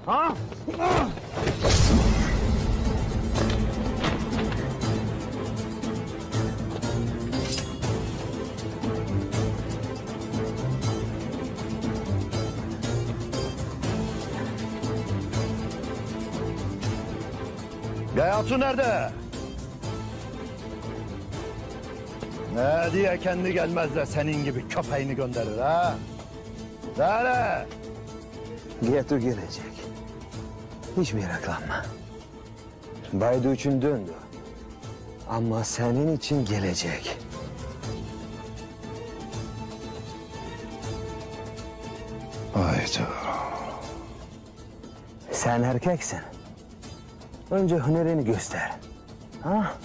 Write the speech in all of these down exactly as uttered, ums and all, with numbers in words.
Ha? Gayatı nerede? Ne diye kendi gelmez de senin gibi köpeğini gönderir ha? Nerede? Gayatı gelecek. Hiç meraklanma. Baydu için döndü. Ama senin için gelecek. Haydi. Sen erkeksin. Önce hünerini göster. Ha?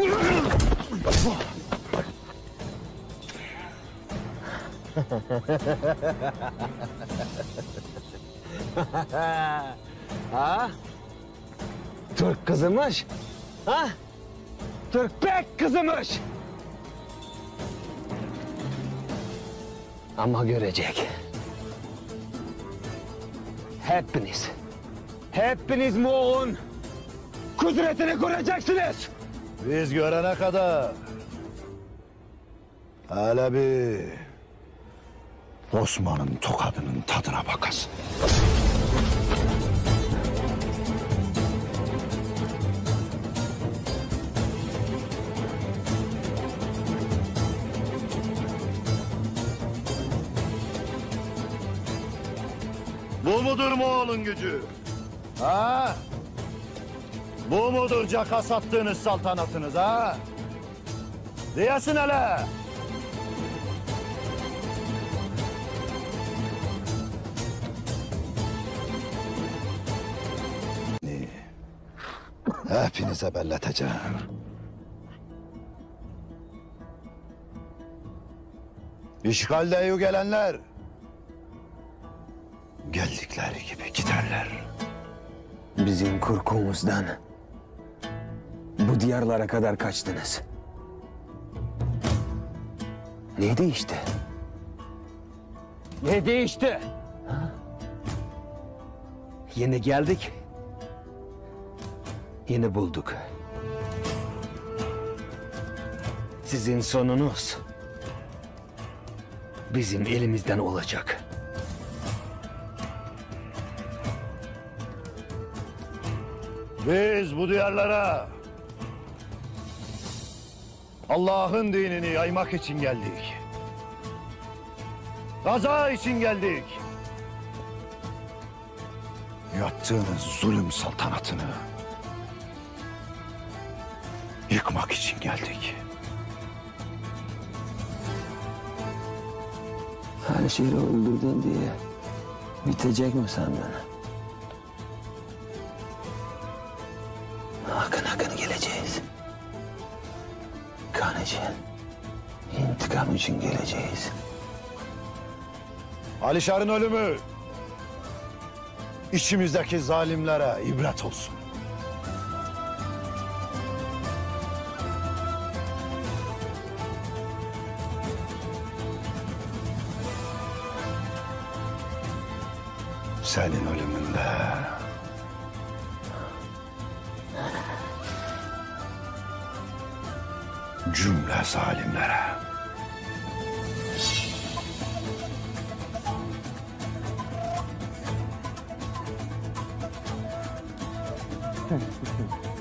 Ha? Türk kızımış. Ha? Türk pek kızımış. Ama görecek. Hepiniz, hepiniz Moğol'un kudretini göreceksiniz. Biz görene kadar... Hele bir... Osman'ın tokadının tadına bakasın. Bu mudur Moğol'un gücü? Ha? Bu mudur caka sattığınız saltanatınız ha? Diyesin hele. Hepinize belleteceğim. İşgalde gelenler geldikleri gibi giderler. Bizim korkumuzdan bu diyarlara kadar kaçtınız. Ne değişti? Ne değişti? Ha? Yine geldik. Yine bulduk. Sizin sonunuz bizim elimizden olacak. Biz bu diyarlara Allah'ın dinini yaymak için geldik. Gaza için geldik. Yattığınız zulüm saltanatını yıkmak için geldik. Her şeyi öldürdün diye bitecek mi sandın? Akın akın geleceğiz. Kan için, intikam için geleceğiz. Alişar'ın ölümü içimizdeki zalimlere ibret olsun. Senin ölümünde cümle zalimlere